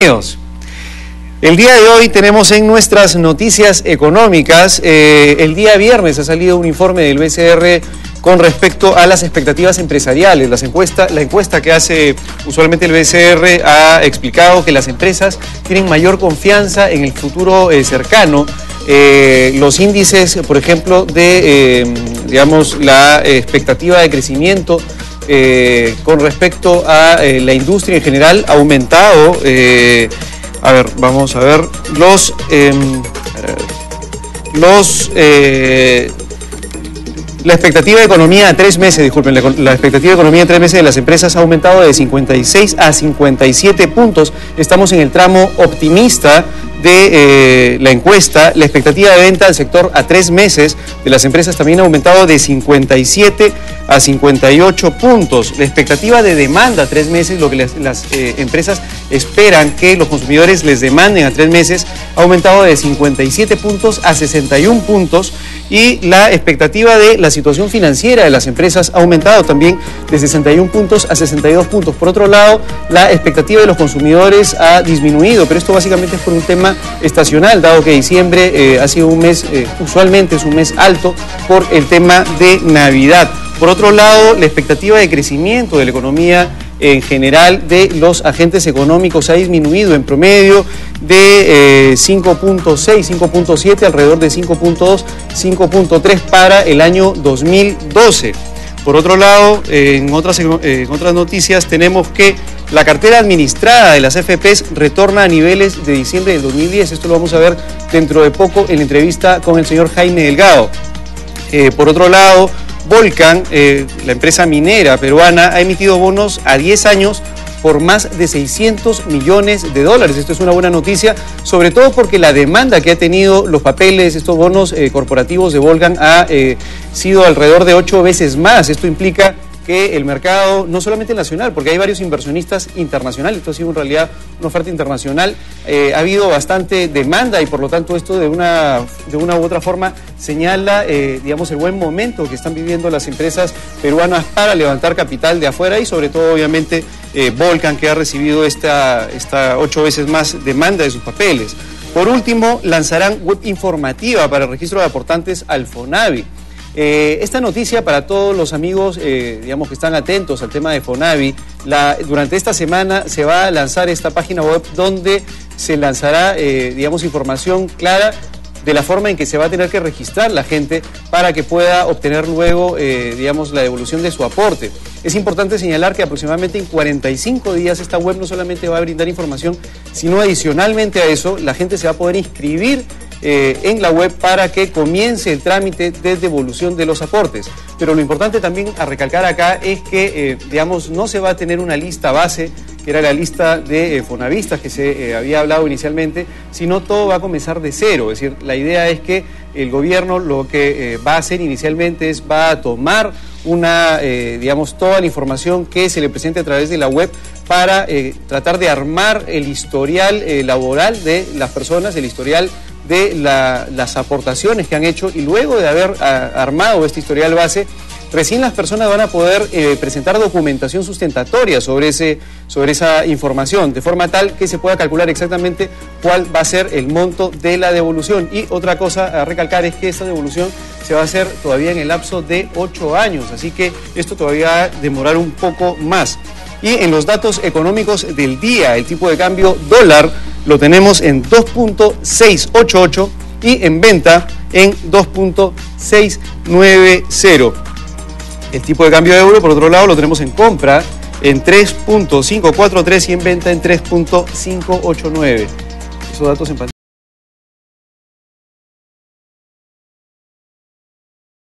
Bienvenidos. El día de hoy tenemos en nuestras noticias económicas, el día viernes ha salido un informe del BCR con respecto a las expectativas empresariales. La encuesta que hace usualmente el BCR ha explicado que las empresas tienen mayor confianza en el futuro cercano. Los índices, por ejemplo, de la expectativa de crecimiento con respecto a la industria en general ha aumentado. A ver, vamos a ver la expectativa de economía a 3 meses, disculpen, la expectativa de economía a 3 meses de las empresas ha aumentado de 56 a 57 puntos. Estamos en el tramo optimista de la encuesta. La expectativa de venta del sector a 3 meses de las empresas también ha aumentado de 57 a 58 puntos. La expectativa de demanda a 3 meses, lo que las empresas esperan que los consumidores les demanden a 3 meses, ha aumentado de 57 puntos a 61 puntos. Y la expectativa de la situación financiera de las empresas ha aumentado también de 61 puntos a 62 puntos. Por otro lado, la expectativa de los consumidores ha disminuido, pero esto básicamente es por un tema estacional, dado que diciembre ha sido un mes, usualmente es un mes alto por el tema de Navidad. Por otro lado, la expectativa de crecimiento de la economía en general de los agentes económicos ha disminuido en promedio de 5.6, 5.7, alrededor de 5.2, 5.3 para el año 2012. Por otro lado, en otras noticias tenemos que la cartera administrada de las AFPs retorna a niveles de diciembre del 2010. Esto lo vamos a ver dentro de poco en la entrevista con el señor Jaime Delgado. Por otro lado, Volcan, la empresa minera peruana, ha emitido bonos a 10 años por más de 600 millones de dólares. Esto es una buena noticia, sobre todo porque la demanda que ha tenido los papeles, estos bonos corporativos de Volcan, ha sido alrededor de 8 veces más. Esto implica que el mercado, no solamente nacional, porque hay varios inversionistas internacionales, esto ha sido en realidad una oferta internacional, ha habido bastante demanda y por lo tanto esto de una u otra forma señala, el buen momento que están viviendo las empresas peruanas para levantar capital de afuera y sobre todo obviamente Volcan, que ha recibido esta 8 veces más demanda de sus papeles. Por último, lanzarán web informativa para el registro de aportantes al FONAVI. Esta noticia para todos los amigos que están atentos al tema de FONAVI, durante esta semana se va a lanzar esta página web donde se lanzará información clara de la forma en que se va a tener que registrar la gente para que pueda obtener luego la devolución de su aporte. Es importante señalar que aproximadamente en 45 días esta web no solamente va a brindar información, sino adicionalmente a eso la gente se va a poder inscribir en la web para que comience el trámite de devolución de los aportes. Pero lo importante también a recalcar acá es que, no se va a tener una lista base, que era la lista de fonavistas que se había hablado inicialmente, sino todo va a comenzar de cero. Es decir, la idea es que el gobierno lo que va a hacer inicialmente es va a tomar toda la información que se le presente a través de la web para tratar de armar el historial laboral de las personas, el historial de las aportaciones que han hecho, y luego de haber armado este historial base, recién las personas van a poder presentar documentación sustentatoria sobre esa información, de forma tal que se pueda calcular exactamente cuál va a ser el monto de la devolución. Y otra cosa a recalcar es que esta devolución se va a hacer todavía en el lapso de 8 años, así que esto todavía va a demorar un poco más. Y en los datos económicos del día, el tipo de cambio dólar lo tenemos en 2.688 y en venta en 2.690. El tipo de cambio de euro, por otro lado, lo tenemos en compra en 3.543 y en venta en 3.589. Esos datos en pantalla.